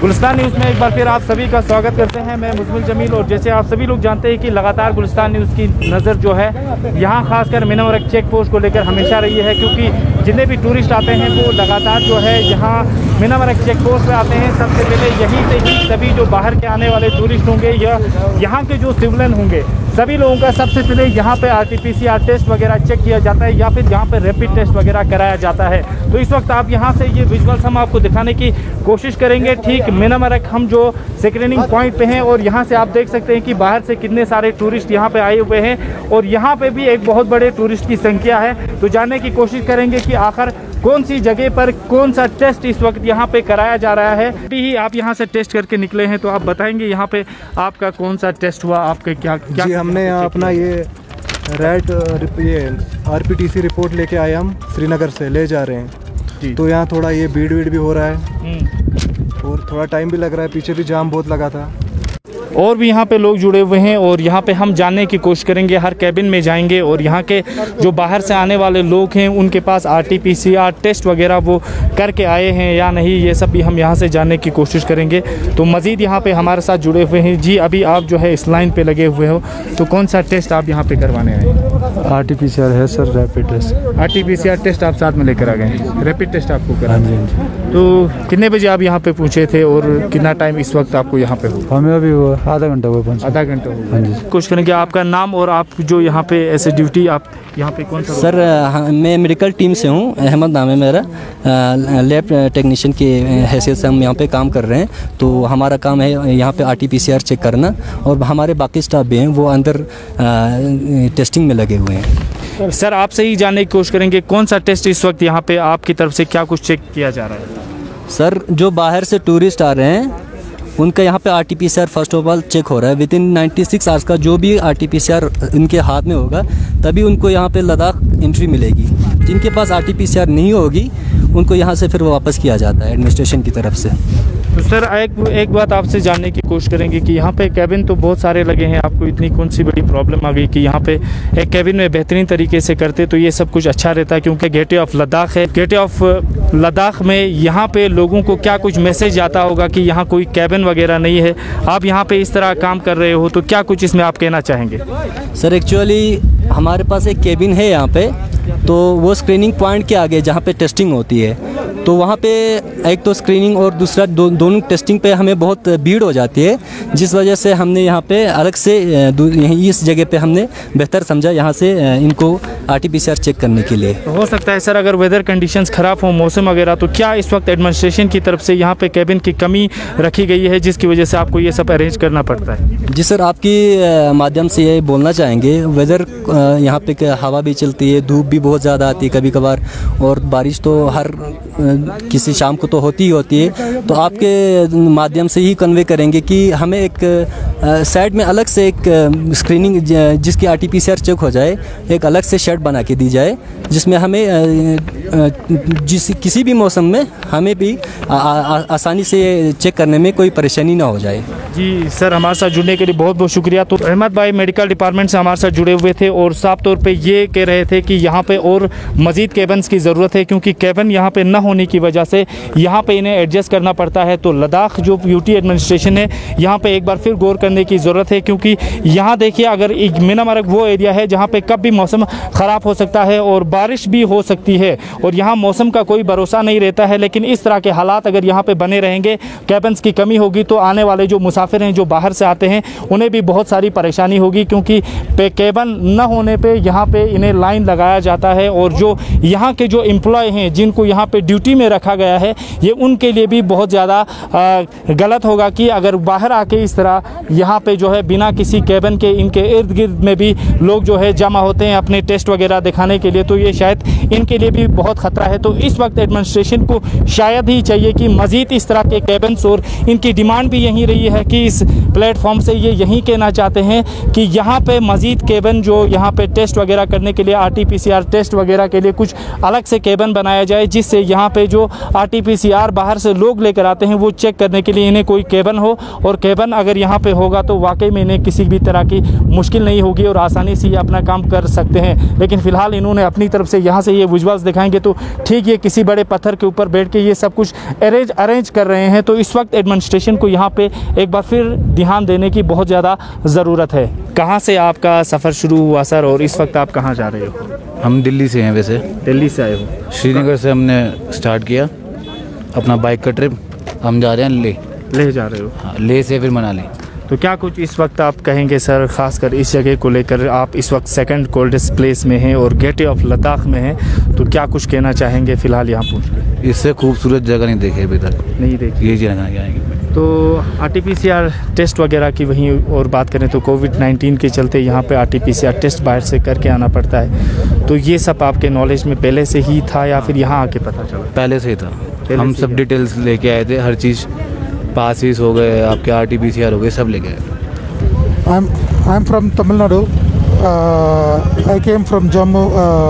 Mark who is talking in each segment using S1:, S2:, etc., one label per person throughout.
S1: Gulistan news में एक बार फिर आप सभी का स्वागत करते हैं। मैं मुजमिल जमील। और जैसे आप सभी लोग जानते हैं कि लगातार गुलिस्तान न्यूज़ की नज़र जो है यहाँ खासकर मीनामरग चेक पोस्ट को लेकर हमेशा रही है, क्योंकि जितने भी टूरिस्ट आते हैं वो लगातार जो है यहाँ मीनामरग चेक पोस्ट पे आते हैं। सबसे पहले यहीं से ही सभी जो बाहर के आने वाले टूरिस्ट होंगे या यहाँ के जो सिविलियन होंगे सभी लोगों का सबसे पहले यहाँ पे RT-PCR टेस्ट वगैरह चेक किया जाता है या फिर यहाँ पे रैपिड टेस्ट वगैरह कराया जाता है। तो इस वक्त आप यहाँ से ये विजुअल्स हम आपको दिखाने की कोशिश करेंगे। ठीक मीनामरग हम जो स्क्रीनिंग पॉइंट पे हैं और यहाँ से आप देख सकते हैं कि बाहर से कितने सारे टूरिस्ट यहाँ पे आए हुए हैं और यहाँ पे भी एक बहुत बड़े टूरिस्ट की संख्या है। तो जानने की कोशिश करेंगे कि आखिर कौन सी जगह पर कौन सा टेस्ट इस वक्त यहाँ पे कराया जा रहा है। अभी ही आप यहाँ से टेस्ट करके निकले हैं, तो आप बताएंगे यहाँ पे आपका कौन सा टेस्ट हुआ, आपके क्या
S2: जी हमने यहाँ अपना ये RPTC रिपोर्ट लेके आए, हम श्रीनगर से ले जा रहे हैं। तो यहाँ थोड़ा ये भीड़ भी हो रहा है और थोड़ा टाइम भी लग रहा है, पीछे भी जाम बहुत लगा था।
S1: और भी यहाँ पे लोग जुड़े हुए हैं और यहाँ पे हम जानने की कोशिश करेंगे, हर कैबिन में जाएंगे और यहाँ के जो बाहर से आने वाले लोग हैं उनके पास RT-PCR टेस्ट वगैरह वो करके आए हैं या नहीं, ये सब भी हम यहाँ से जानने की कोशिश करेंगे। तो मज़ीद यहाँ पे हमारे साथ जुड़े हुए हैं। जी अभी आप जो है इस लाइन पे लगे हुए हो, तो कौन सा टेस्ट आप यहाँ पे करवाने आए?
S2: RT-PCR है sir, rapid test.
S1: RT-PCR test आप साथ में लेकर आ गए, रैपिड टेस्ट आपको करा?
S2: हाँ जी।
S1: तो कितने बजे आप यहाँ पे पहुँचे थे और कितना टाइम इस वक्त आपको यहाँ पे हो?
S2: हमें अभी आधा घंटा हुआ पहुँचे।
S1: आधा घंटा हुआ।
S2: हाँ जी।
S1: कोशिश करेंगे आपका नाम और आप जो यहाँ पे ऐसे ड्यूटी आप यहाँ पे कौन सा?
S3: सर मैं मेडिकल टीम से हूँ, अहमद नाम है मेरा। लैब टेक्नीशियन की हैसियत से हम यहाँ पे काम कर रहे हैं। तो हमारा काम है यहाँ पे RT-PCR चेक करना और हमारे बाकी स्टाफ भी हैं वो अंदर टेस्टिंग में लगे हुए हैं।
S1: सर आपसे ही जानने की कोशिश करेंगे कौन सा टेस्ट इस वक्त यहाँ पे आपकी तरफ से क्या कुछ चेक किया जा रहा है?
S3: सर जो बाहर से टूरिस्ट आ रहे हैं उनका यहाँ पे RT-PCR first of all check हो रहा है। विदिन 96 आवर्स का जो भी RT-PCR इनके हाथ में होगा तभी उनको यहाँ पे लद्दाख एंट्री मिलेगी। जिनके पास RT-PCR नहीं होगी उनको यहाँ से फिर वापस किया जाता है एडमिनिस्ट्रेशन की तरफ से।
S1: तो सर एक बात आपसे जानने की कोशिश करेंगे कि यहाँ पे कैबिन तो बहुत सारे लगे हैं, आपको इतनी कौन सी बड़ी प्रॉब्लम आ गई कि यहाँ पे एक कैबिन में बेहतरीन तरीके से करते तो ये सब कुछ अच्छा रहता है, क्योंकि गेटवे ऑफ लद्दाख है। गेटवे ऑफ लद्दाख में यहाँ पे लोगों को क्या कुछ मैसेज आता होगा कि यहाँ कोई कैबिन वगैरह नहीं है, आप यहाँ पे इस तरह काम कर रहे हो, तो क्या कुछ इसमें आप कहना चाहेंगे?
S3: सर एक्चुअली हमारे पास एक केबिन है यहाँ पे, तो वो स्क्रीनिंग पॉइंट के आगे जहाँ पे टेस्टिंग होती है, तो वहाँ पे एक तो स्क्रीनिंग और दूसरा दोनों टेस्टिंग पे हमें बहुत भीड़ हो जाती है, जिस वजह से हमने यहाँ पे अलग से इस जगह पे हमने बेहतर समझा यहाँ से इनको RT-PCR चेक करने के लिए।
S1: हो सकता है सर अगर वेदर कंडीशंस ख़राब हो, मौसम वगैरह, तो क्या इस वक्त एडमिनिस्ट्रेशन की तरफ से यहाँ पे कैबिन की कमी रखी गई है जिसकी वजह से आपको ये सब अरेंज करना पड़ता है?
S3: जी सर, आपकी माध्यम से ये बोलना चाहेंगे, वेदर यहाँ पे हवा भी चलती है, धूप भी बहुत ज़्यादा आती है कभी कभार, और बारिश तो हर किसी शाम को तो होती ही होती है। तो आपके माध्यम से ही कन्वे करेंगे कि हमें एक साइड में अलग से एक स्क्रीनिंग जिसकी RT-PCR चेक हो जाए, एक अलग से शेड बना के दी जाए, जिसमें हमें किसी भी मौसम में हमें भी आसानी से चेक करने में कोई परेशानी ना हो जाए।
S1: जी सर, हमारे साथ जुड़ने के लिए बहुत बहुत शुक्रिया। तो अहमद भाई मेडिकल डिपार्टमेंट से हमारे साथ जुड़े हुए थे और साफ तौर पे ये कह रहे थे कि यहाँ पे और मज़ीद कैबिन्स की ज़रूरत है, क्योंकि कैबिन यहाँ पे न होने की वजह से यहाँ पे इन्हें एडजस्ट करना पड़ता है। तो लद्दाख जो यूटी एडमिनिस्ट्रेशन है यहाँ पे एक बार फिर गौर करने की ज़रूरत है, क्योंकि यहाँ देखिए अगर मीनामरग वो एरिया है जहाँ पे कब भी मौसम ख़राब हो सकता है और बारिश भी हो सकती है और यहाँ मौसम का कोई भरोसा नहीं रहता है। लेकिन इस तरह के हालात अगर यहाँ पे बने रहेंगे, कैबिन्स की कमी होगी, तो आने वाले जो मुसाफिर हैं जो बाहर से आते हैं उन्हें भी बहुत सारी परेशानी होगी, क्योंकि कैबिन न होने पे यहाँ पे इन्हें लाइन लगाया जाता है और जो यहाँ के जो एम्प्लॉय हैं जिनको यहाँ पे ड्यूटी में रखा गया है, ये उनके लिए भी बहुत ज़्यादा गलत होगा कि अगर बाहर आके इस तरह यहाँ पे जो है बिना किसी कैबिन के इनके इर्द गिर्द में भी लोग जो है जमा होते हैं अपने टेस्ट वगैरह दिखाने के लिए, तो ये शायद इनके लिए भी बहुत ख़तरा है। तो इस वक्त एडमिनिस्ट्रेशन को शायद ही चाहिए कि मज़ीद इस तरह के कैबिन्स, और इनकी डिमांड भी यही रही है कि इस प्लेटफॉर्म से ये यही कहना चाहते हैं कि यहाँ पे मज़ीद केबिन जो यहाँ पे टेस्ट वगैरह करने के लिए RT-PCR टेस्ट वगैरह के लिए कुछ अलग से केबिन बनाया जाए, जिससे यहाँ पे जो RT-PCR बाहर से लोग लेकर आते हैं वो चेक करने के लिए इन्हें कोई केबिन हो, और केबिन अगर यहाँ पे होगा तो वाकई में इन्हें किसी भी तरह की मुश्किल नहीं होगी और आसानी से ये अपना काम कर सकते हैं। लेकिन फ़िलहाल इन्होंने अपनी तरफ से यहाँ से ये विजुअल्स दिखाएंगे तो ठीक ये किसी बड़े पत्थर के ऊपर बैठ के ये सब कुछ अरेंज कर रहे हैं। तो इस वक्त एडमिनिस्ट्रेशन को यहाँ पे एक बार फिर ध्यान देने की बहुत ज़्यादा ज़रूरत है। कहाँ से आपका सफ़र शुरू हुआ सर, और इस वक्त आप कहाँ जा रहे हो?
S4: हम दिल्ली से हैं। वैसे
S1: दिल्ली से आए हो?
S4: श्रीनगर से हमने स्टार्ट किया अपना बाइक का ट्रिप। हम जा रहे हैं
S1: लेह जा रहे हो?
S4: हाँ, लेह से फिर मनाली।
S1: तो क्या कुछ इस वक्त आप कहेंगे सर, ख़ासकर इस जगह को लेकर? आप इस वक्त सेकंड कोल्डेस्ट प्लेस में हैं और गेटवे ऑफ लद्दाख में हैं, तो क्या कुछ कहना चाहेंगे फ़िलहाल यहाँ पहुँच के?
S4: इससे खूबसूरत जगह नहीं देखी अभी तक।
S1: नहीं देखी?
S4: ये जगह आएंगे।
S1: तो RT-PCR टेस्ट वगैरह की वहीं और बात करें तो कोविड-19 के चलते यहाँ पे RT-PCR टेस्ट बाहर से करके आना पड़ता है, तो ये सब आपके नॉलेज में पहले से ही था या फिर यहाँ आके पता चला?
S4: पहले से ही था। हम सब डिटेल्स लेके आए थे, हर चीज़ पासिस हो गए, आपके RT-PCR हो गए, सब लेके आए।
S5: I am from Tamil Nadu. I came from Jammu.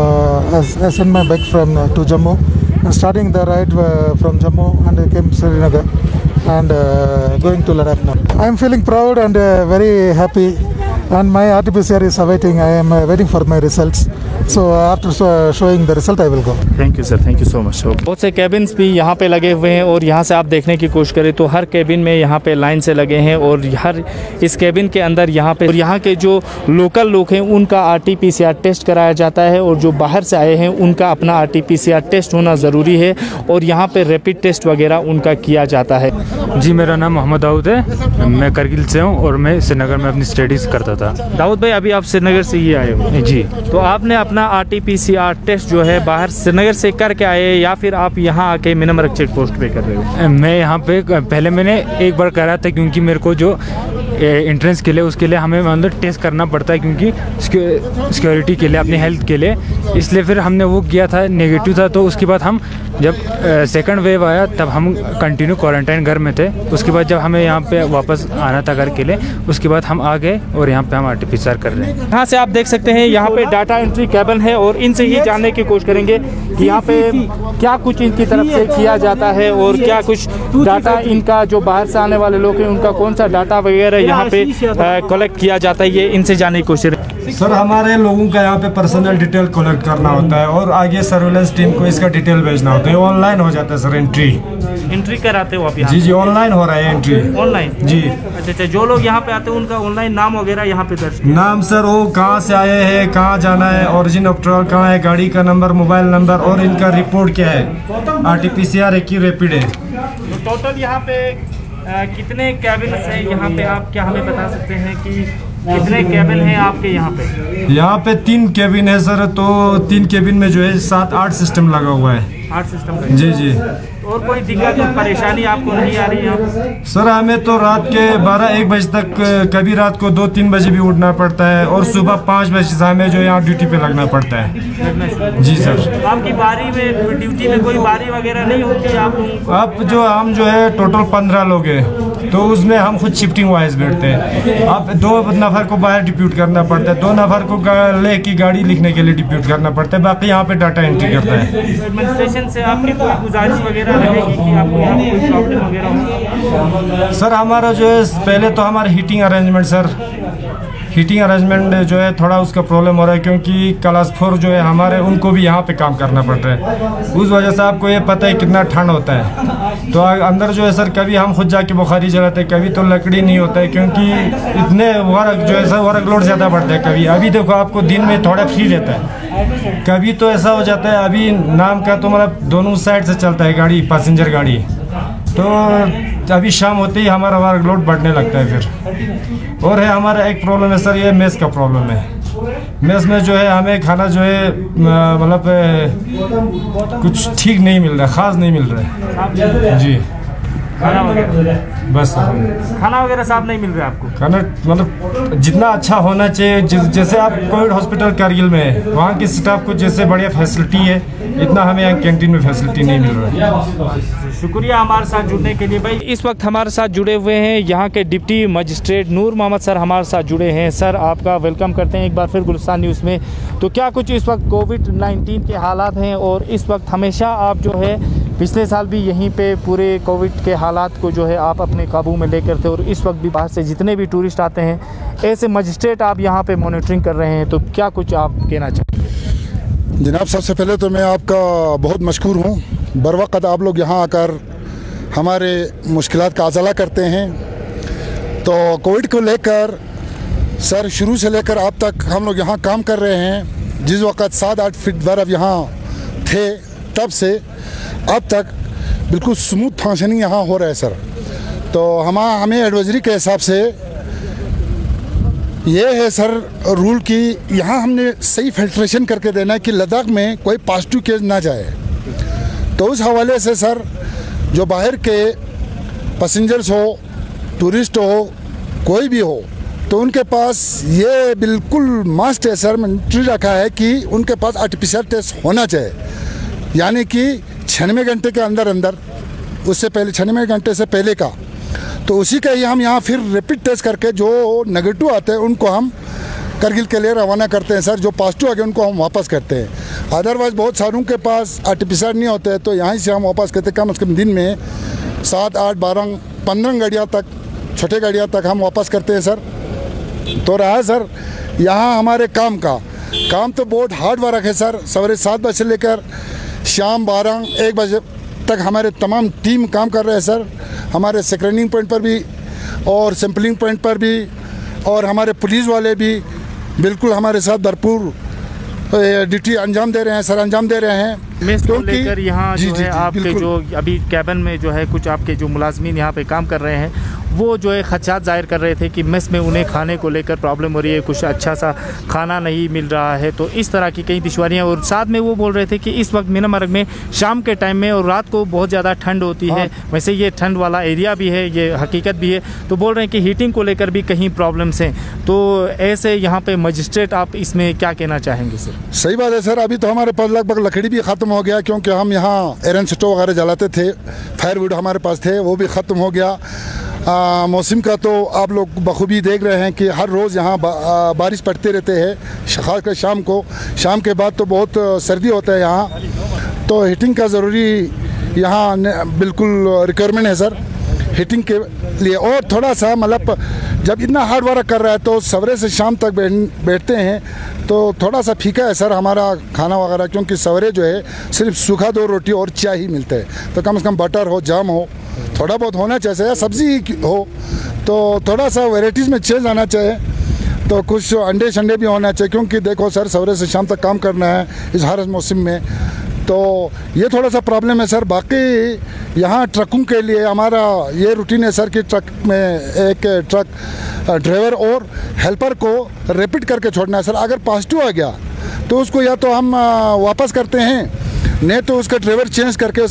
S5: I sent my bike from to Jammu, and starting the ride from Jammu, and I came to Srinagar, and going to Ladakh now. I am feeling proud and very happy, and my RT-PCR is awaiting. I am waiting for my results. So after showing the result, I will go.
S1: Thank you sir, thank you so much. बहुत से cabins भी यहाँ पे लगे हुए हैं और यहाँ से आप देखने की कोशिश करें तो हर केबिन में यहाँ पे लाइन से लगे हैं, और हर इस केबिन के अंदर यहाँ पे और यहाँ के जो लोकल लोग हैं उनका RT-PCR टेस्ट कराया जाता है, और जो बाहर से आए हैं उनका अपना RT-PCR टेस्ट होना ज़रूरी है, और यहाँ पे रैपिड टेस्ट वगैरह उनका किया जाता है।
S6: जी, मेरा नाम मोहम्मद दाऊद है, मैं करगिल से हूँ और मैं श्रीनगर में अपनी स्टडीज़ करता था।
S1: दाऊद भाई, अभी आप श्रीनगर से ही आए हो?
S6: जी।
S1: तो आपने अपना RT-PCR टेस्ट जो है बाहर श्रीनगर से करके आए या फिर आप यहाँ आके मिनमरक चेक पोस्ट पे कर रहे हो?
S6: मैं यहाँ पे पहले मैंने एक बार करा था, क्योंकि मेरे को जो एंट्रेंस के लिए उसके लिए हमें अंदर टेस्ट करना पड़ता है, क्योंकि सिक्योरिटी के लिए, अपनी हेल्थ के लिए, इसलिए फिर हमने वो किया था, नेगेटिव था। तो उसके बाद हम जब सेकंड वेव आया तब हम कंटिन्यू क्वारंटाइन घर में थे। उसके बाद जब हमें यहाँ पे वापस आना था घर के लिए, उसके बाद हम आ गए और यहाँ पे हम RT-PCR कर रहे हैं।
S1: यहाँ से आप देख सकते हैं यहाँ पे डाटा एंट्री केबिन है, और इनसे ये जानने की कोशिश करेंगे कि यहाँ पे क्या कुछ इनकी तरफ से किया जाता है और क्या कुछ डाटा इनका जो बाहर से आने वाले लोग हैं उनका कौन सा डाटा वगैरह यहाँ पे कलेक्ट किया जाता है, ये इनसे जानने की कोशिश।
S7: सर, हमारे लोगों का यहाँ पे पर्सनल डिटेल कलेक्ट करना होता है और आगे सर्विलेंस टीम को इसका डिटेल भेजना होता है। ऑनलाइन हो जाता है सर, एंट्री
S1: कराते हो आप यहाँ?
S7: जी, ऑनलाइन हो रहा है एंट्री।
S1: ऑनलाइन? जी। अच्छा, जो लोग यहाँ पे आते हैं उनका ऑनलाइन नाम वगैरह यहाँ पे दर्ज? नाम
S7: सर, वो कहाँ से आए हैं, कहाँ जाना है, ओरिजिन ऑफ ट्रैवल कहाँ है, गाड़ी का नंबर, मोबाइल नंबर, और इनका रिपोर्ट क्या है, RT-PCR है कि रैपिड है।
S1: तो टोटल यहाँ पे कितने कैबिन है यहाँ पे, आप क्या हमें बता सकते हैं कि कितने केबिन हैं आपके यहाँ पे?
S7: यहाँ पे 3 केबिन है सर, तो 3 केबिन में जो है 7-8 सिस्टम लगा हुआ है।
S1: 8 सिस्टम?
S7: जी जी।
S1: और कोई दिक्कत परेशानी आपको नहीं आ रही है?
S7: सर, हमें तो रात के 12-1 बजे तक, कभी रात को 2-3 बजे भी उठना पड़ता है, और सुबह 5 बजे से हमें जो यहाँ ड्यूटी पे लगना पड़ता है। जी सर।
S1: आपकी बारी में, ड्यूटी में कोई बारी वगैरह नहीं होती आप?
S7: अब जो हम जो है टोटल 15 लोग हैं, तो उसमें हम खुद शिफ्टिंग वाइज बैठते हैं। अब 2 नफर को बाहर डिप्यूट करना पड़ता है, 2 नफर को ले की गाड़ी लिखने के लिए डिप्यूट करना पड़ता है, बाकी यहाँ पे डाटा एंट्री करता है।
S1: एडमिनिस्ट्रेशन से आपकी कोई गुजारिश वगैरह रहेगी कि आपको यहाँ कोई प्रॉब्लम वगैरह हो?
S7: सर, हमारा जो है पहले तो हमारा हीटिंग अरेंजमेंट जो है थोड़ा उसका प्रॉब्लम हो रहा है, क्योंकि क्लास 4 जो है हमारे, उनको भी यहाँ पे काम करना पड़ रहा है। उस वजह से आपको ये पता है कितना ठंड होता है, तो अंदर जो है सर कभी हम खुद जाके बुखारी जलाते हैं, कभी तो लकड़ी नहीं होता है, क्योंकि इतने वर्क जो है सर वर्क लोड ज़्यादा बढ़ता है। कभी अभी देखो आपको दिन में थोड़ा फ्री रहता है, कभी तो ऐसा हो जाता है, अभी नाम का तो मतलब दोनों साइड से चलता है गाड़ी, पैसेंजर गाड़ी, तो अभी शाम होते ही हमारा वर्कलोड बढ़ने लगता है फिर। और है हमारा एक प्रॉब्लम है सर, ये मेस का प्रॉब्लम है। मेस में जो है हमें खाना जो है मतलब कुछ ठीक नहीं मिल रहा है, ख़ास नहीं मिल रहा है। जी।
S1: खाना वगैरह
S7: बस
S1: खाना वगैरह साफ नहीं मिल रहा है आपको?
S7: खाना मतलब जितना अच्छा होना चाहिए, जैसे आप कोविड हॉस्पिटल कारगिल में है, वहाँ के स्टाफ को जैसे बढ़िया फैसिलिटी है, इतना हमें यहाँ कैंटीन में फैसिलिटी नहीं मिल रहा है।
S1: शुक्रिया हमारे साथ जुड़ने के लिए भाई। इस वक्त हमारे साथ जुड़े हुए हैं यहाँ के deputy magistrate Noor Mohammad sir हमारे साथ जुड़े हैं। सर आपका वेलकम करते हैं एक बार फिर गुलिस्तान न्यूज़ में। तो क्या कुछ इस वक्त कोविड-19 के हालात हैं, और इस वक्त हमेशा आप जो है पिछले साल भी यहीं पे पूरे कोविड के हालात को जो है आप अपने काबू में लेकर थे, और इस वक्त भी बाहर से जितने भी टूरिस्ट आते हैं ऐसे मजिस्ट्रेट आप यहाँ पे मॉनिटरिंग कर रहे हैं, तो क्या कुछ आप कहना चाहें?
S8: जनाब, सबसे पहले तो मैं आपका बहुत मशकूर हूँ। बर वक़्त आप लोग यहाँ आकर हमारे मुश्किलात का अज़ला करते हैं। तो कोविड को लेकर सर शुरू से लेकर अब तक हम लोग यहाँ काम कर रहे हैं। जिस वक़्त 7-8 फीट बर्फ़ यहाँ थे तब से अब तक बिल्कुल स्मूथ फंक्शनिंग यहाँ हो रहा है सर। तो हमें एडवाइजरी के हिसाब से ये है सर रूल कि यहाँ हमने सही फिल्ट्रेशन करके देना है कि लद्दाख में कोई पॉजिटिव केस ना जाए। तो उस हवाले से सर जो बाहर के पैसेंजर्स हो, टूरिस्ट हो, कोई भी हो, तो उनके पास ये बिल्कुल मस्ट है सर, मैंडेटरी रखा है कि उनके पास आर्टिफिशियल टेस्ट होना चाहिए। यानी कि 96 घंटे के अंदर उससे पहले 96 घंटे से पहले का, तो उसी का ही हम यहाँ फिर रैपिड टेस्ट करके जो नेगेटिव आते हैं उनको हम करगिल के लिए रवाना करते हैं सर। जो पॉजिटिव आ गए उनको हम वापस करते हैं। अदरवाइज़ बहुत सारों के पास आर्टिफिशियल नहीं होते हैं, तो यहाँ से हम वापस करते हैं। कम से कम दिन में 7, 8, 12, 15 गाड़ियाँ तक, छोटे गाड़ियाँ तक हम वापस करते हैं सर। तो रहा सर यहाँ हमारे काम तो बहुत हार्ड वर्क है सर। सवेरे 7 बजे से लेकर शाम 12-1 बजे तक हमारे तमाम टीम काम कर रहे हैं सर। हमारे स्क्रीनिंग पॉइंट पर भी और सैंपलिंग पॉइंट पर भी, और हमारे पुलिस वाले भी बिल्कुल हमारे साथ भरपूर ड्यूटी अंजाम दे रहे हैं सर, अंजाम दे रहे हैं।
S1: मेस को लेकर यहाँ जो है आपके जो अभी कैबिन में जो है कुछ आपके जो मुलाजमीन यहाँ पे काम कर रहे हैं वो जो है खदशात जाहिर कर रहे थे कि मेस में उन्हें खाने को लेकर प्रॉब्लम हो रही है, कुछ अच्छा सा खाना नहीं मिल रहा है, तो इस तरह की कई दुश्वारियाँ। और साथ में वो बोल रहे थे कि इस वक्त मीनामर्ग में शाम के टाइम में और रात को बहुत ज़्यादा ठंड होती है। वैसे ये ठंड वाला एरिया भी है, ये हकीकत भी है। तो बोल रहे हैं कि हीटिंग को लेकर भी कहीं प्रॉब्लम्स हैं। तो ऐसे यहाँ पे मजिस्ट्रेट आप इसमें क्या कहना चाहेंगे सर?
S8: सही बात है सर। अभी तो हमारे पास लगभग लकड़ी भी ख़त्म हो गया, क्योंकि हम यहाँ एरन स्टोव वगैरह जलाते थे, फायरवुड हमारे पास थे, वो भी ख़त्म हो गया। मौसम का तो आप लोग बखूबी देख रहे हैं कि हर रोज़ यहाँ बारिश पड़ते रहते हैं, खासकर शाम के बाद तो बहुत सर्दी होता है यहाँ। तो हीटिंग का ज़रूरी यहाँ बिल्कुल रिक्वायरमेंट है सर हीटिंग के लिए। और थोड़ा सा मतलब जब इतना हार्ड वर्क कर रहा है तो सवेरे से शाम तक बैठते हैं, तो थोड़ा सा फीका है सर हमारा खाना वगैरह, क्योंकि सवेरे जो है सिर्फ सूखा 2 रोटी और चाय ही मिलते हैं। तो कम से कम बटर हो, जाम हो, थोड़ा बहुत होना चाहिए, या सब्ज़ी हो, तो थोड़ा सा वैराइटीज़ में चेंज आना चाहिए। तो कुछ अंडे भी होना चाहिए, क्योंकि देखो सर सवेरे से शाम तक काम करना है इस हर मौसम में, तो ये थोड़ा सा प्रॉब्लम है सर। बाकी यहाँ ट्रकों के लिए हमारा ये रूटीन है सर कि ट्रक में एक ट्रक ड्राइवर और हेल्पर को रैपिड करके छोड़ना है सर। अगर पॉजिटिव आ गया तो उसको या तो हम वापस करते हैं, नहीं तो उसका ड्राइवर चेंज करके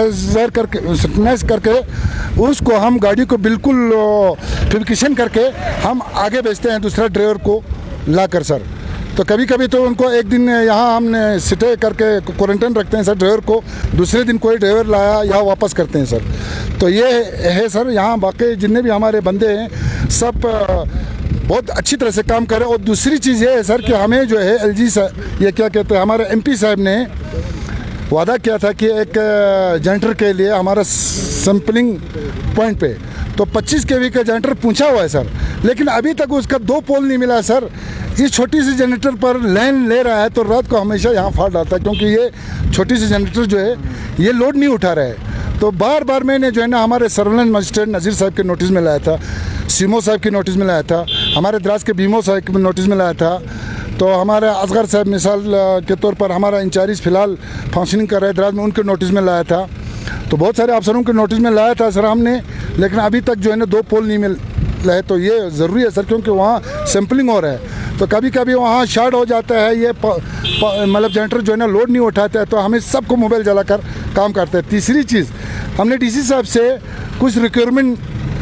S8: सैनिटाइज करके उसको हम गाड़ी को बिल्कुल प्रिकॉशन करके हम आगे भेजते हैं दूसरा ड्राइवर को लाकर सर। तो कभी कभी तो उनको एक दिन यहाँ हमने स्टे करके क्वारंटाइन रखते हैं सर ड्राइवर को, दूसरे दिन कोई ड्राइवर लाया यहाँ वापस करते हैं सर। तो ये है सर यहाँ बाकी जितने भी हमारे बंदे हैं सब बहुत अच्छी तरह से काम करें। और दूसरी चीज़ ये है सर कि हमें जो है LG साहब, ये क्या कहते हैं, हमारे MP साहब ने वादा किया था कि एक जनरेटर के लिए हमारा सैम्पलिंग पॉइंट पे तो 25 kV का जनरेटर पूछा हुआ है सर, लेकिन अभी तक उसका 2 पोल नहीं मिला सर। इस छोटी सी जनरेटर पर लाइन ले रहा है तो रात को हमेशा यहाँ फॉल्ट आता है, क्योंकि ये छोटी सी जनरेटर जो है ये लोड नहीं उठा रहा है। तो बार मैंने जो है ना हमारे सर्वेलेंस मजिस्ट्रेट नज़ीर साहब के नोटिस में लाया था, सीमो साहब की नोटिस में लाया था, हमारे द्रास के बीमो साहब के नोटिस में लाया था। तो हमारे असगर साहब मिसाल के तौर पर हमारा इंचार्ज फ़िलहाल फंक्शनिंग कर रहे द्रास में, उनके नोटिस में लाया था। तो बहुत सारे अफसरों के नोटिस में लाया था सर हमने, लेकिन अभी तक जो है ना 2 पोल नहीं मिल रहे। तो ये ज़रूरी है सर, क्योंकि वहाँ सैम्पलिंग हो रहा है, तो कभी कभी वहाँ शॉर्ट हो जाता है, ये मतलब जनरेटर जो है ना लोड नहीं उठाता है, तो हमें सबको मोबाइल जलाकर काम करते हैं। तीसरी चीज़ हमने DC साहब से कुछ रिक्वायरमेंट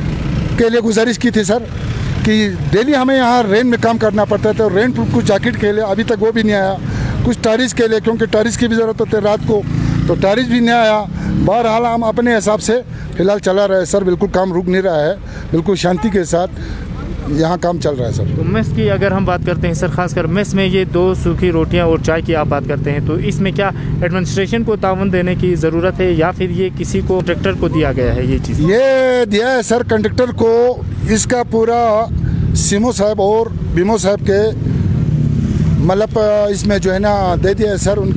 S8: के लिए गुजारिश की थी सर कि डेली हमें यहाँ रेन में काम करना पड़ता है, तो रेन प्रूफ कुछ जैकेट के लिए अभी तक वो भी नहीं आया। कुछ टारिस के लिए, क्योंकि टारिस की भी ज़रूरत होती है रात को तो टैरिफ भी नहीं आया। बहरहाल हम अपने हिसाब से फ़िलहाल चला रहे सर, बिल्कुल काम रुक नहीं रहा है, बिल्कुल शांति के साथ यहाँ काम चल रहा है सर।
S1: तो मेस की अगर हम बात करते हैं सर, खासकर मेस में ये 2 सूखी रोटियां और चाय की आप बात करते हैं, तो इसमें क्या एडमिनिस्ट्रेशन को तावन देने की ज़रूरत है या फिर ये किसी को कंट्रैक्टर को दिया गया है? ये चीज़
S8: ये दिया है सर कंडक्टर को, इसका पूरा सीमो साहब और बीमो साहब के मतलब इसमें जो है ना दे दिया है सर,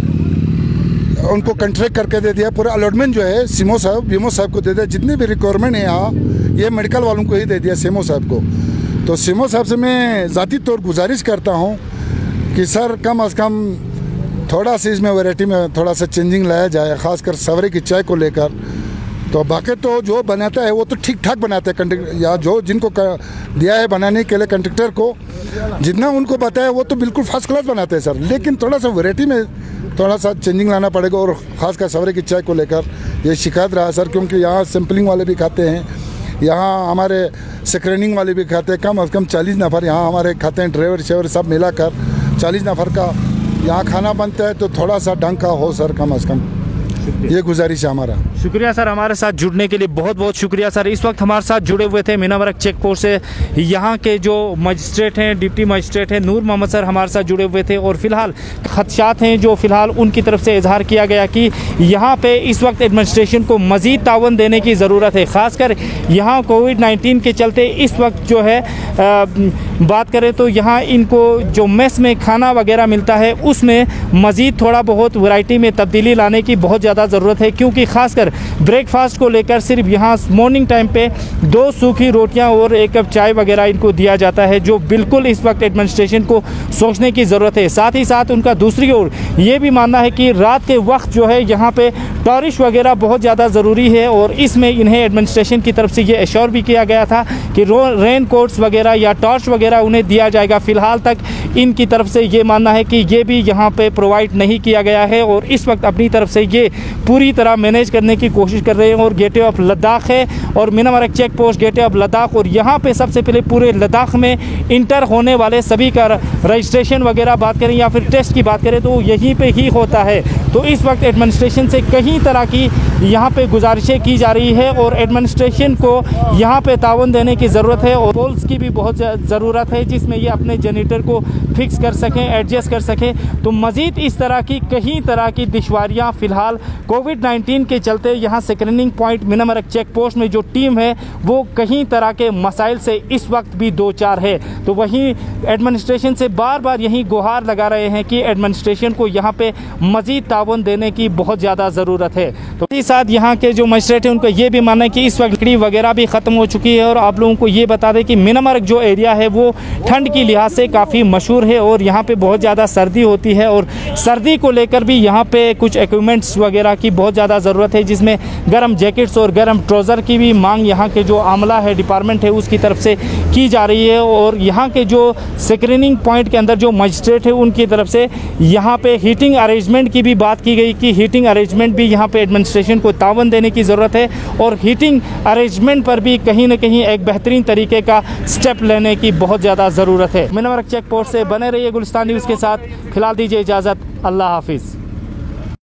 S8: उनको कंट्रैक्ट करके दे दिया। पूरा अलॉटमेंट जो है सीमो साहब बीमो साहब को दे दिया। जितनी भी रिक्वायरमेंट है यहाँ ये मेडिकल वालों को ही दे दिया सीमो साहब को। तो सीमो साहब से मैं ज़ाती तौर गुजारिश करता हूँ कि सर कम अज़ कम थोड़ा सा इसमें वैरायटी में थोड़ा सा चेंजिंग लाया जाए, ख़ासकर सवरे की चाय को लेकर। तो बाकी तो जो बनाता है वो तो ठीक ठाक बनाते हैं कंडक्टर, या जो जिनको दिया है बनाने के लिए कंडक्टर को, जितना उनको बताया वो तो बिल्कुल फर्स्ट क्लास बनाते हैं सर। लेकिन थोड़ा सा वैरायटी में थोड़ा सा चेंजिंग लाना पड़ेगा। और ख़ासकर सवरे की चाय को लेकर ये शिकायत रहा सर, क्योंकि यहाँ सैम्पलिंग वाले भी खाते हैं, यहाँ हमारे स्क्रीनिंग वाले भी खाते हैं। कम अज़ कम 40 नफ़र यहाँ हमारे खाते हैं, ड्राइवर शेवर सब मिलाकर 40 नफ़र का यहाँ खाना बनता है। तो थोड़ा सा ढंग का हो सर, कम अज़ कम ये गुजारिश है हमारा।
S1: शुक्रिया सर, हमारे साथ जुड़ने के लिए बहुत बहुत शुक्रिया सर। इस वक्त हमारे साथ जुड़े हुए थे मीनामरग चेक पोस्ट से यहाँ के जो मजिस्ट्रेट हैं, डिप्टी मजिस्ट्रेट हैं नूर मोहम्मद सर हमारे साथ जुड़े हुए थे। और फिलहाल खदशात हैं जो फिलहाल उनकी तरफ से इजहार किया गया कि यहाँ पे इस वक्त एडमिनिस्ट्रेशन को मज़ीद तावन देने की ज़रूरत है। ख़ासकर यहाँ कोविड-19 के चलते इस वक्त जो है बात करें तो यहाँ इनको जो मेस में खाना वगैरह मिलता है उसमें मज़ीद थोड़ा बहुत वैरायटी में तब्दीली लाने की बहुत ज़्यादा ज़रूरत है, क्योंकि ख़ासकर ब्रेकफास्ट को लेकर सिर्फ यहाँ मॉर्निंग टाइम पे 2 सूखी रोटियां और 1 कप चाय वगैरह इनको दिया जाता है, जो बिल्कुल इस वक्त एडमिनिस्ट्रेशन को सोचने की ज़रूरत है। साथ ही साथ उनका दूसरी ओर ये भी मानना है कि रात के वक्त जो है यहाँ पे टॉरिश वगैरह बहुत ज़्यादा ज़रूरी है, और इसमें इन्हें एडमिनिस्ट्रेशन की तरफ से ये एश्योर भी किया गया था कि रेन कोट्स वगैरह या टॉर्च वगैरह उन्हें दिया जाएगा। फ़िलहाल तक इनकी तरफ से ये मानना है कि ये भी यहाँ पे प्रोवाइड नहीं किया गया है, और इस वक्त अपनी तरफ से ये पूरी तरह मैनेज करने की कोशिश कर रहे हैं। और गेटवे ऑफ लद्दाख है और Minamarg check post gateway of Ladakh, और यहाँ पे सबसे पहले पूरे लद्दाख में इंटर होने वाले सभी का रजिस्ट्रेशन वगैरह बात करें या फिर टेस्ट की बात करें तो यहीं पे ही होता है। तो इस वक्त एडमिनिस्ट्रेशन से कई तरह की यहाँ पे गुजारिशें की जा रही है, और एडमिनिस्ट्रेशन को यहाँ पे तावन देने की ज़रूरत है, और पोल्स की भी बहुत ज़रूरत है जिसमें ये अपने जनरेटर को फिक्स कर सकें, एडजस्ट कर सकें। तो मज़ीद इस तरह की कई तरह की दुश्वारियाँ फ़िलहाल कोविड-19 के चलते यहाँ screening point Minamarg check post में जो टीम है वो कई तरह के मसाइल से इस वक्त भी 2-4 है। तो वहीं एडमिनिस्ट्रेशन से बार बार यही गुहार लगा रहे हैं कि एडमिनिस्ट्रेशन को यहाँ पे मज़ीद तावन देने की बहुत ज़्यादा ज़रूरत है। तो इस साथ यहाँ के जो मजिस्ट्रेट हैं उनका ये भी मानना है कि इस वक्त लकड़ी वगैरह भी ख़त्म हो चुकी है। और आप लोगों को ये बता दें कि मीनामरग जो एरिया है वो ठंड की लिहाज से काफ़ी मशहूर है, और यहाँ पे बहुत ज़्यादा सर्दी होती है, और सर्दी को लेकर भी यहाँ पे कुछ इक्विपमेंट्स वगैरह की बहुत ज़्यादा ज़रूरत है, जिसमें गर्म जैकेट्स और गर्म ट्राउज़र की भी मांग यहाँ के जो आमला है डिपार्टमेंट है उसकी तरफ से की जा रही है। और यहाँ के जो स्क्रीनिंग पॉइंट के अंदर जो मजिस्ट्रेट है उनकी तरफ से यहाँ पे हीटिंग अरेंजमेंट की भी बात की गई कि हीटिंग अरेंजमेंट भी यहाँ पे एडमिनिस्ट्रेशन को तावन देने की ज़रूरत है, और हीटिंग अरेंजमेंट पर भी कहीं ना कहीं एक बेहतरीन तरीके का स्टेप लेने की बहुत ज़्यादा ज़रूरत है। मीनामरग चेक पोस्ट से बने रहिए गुलिस्तान न्यूज़ के साथ। फिलहाल दीजिए इजाज़त, अल्लाह हाफिज़।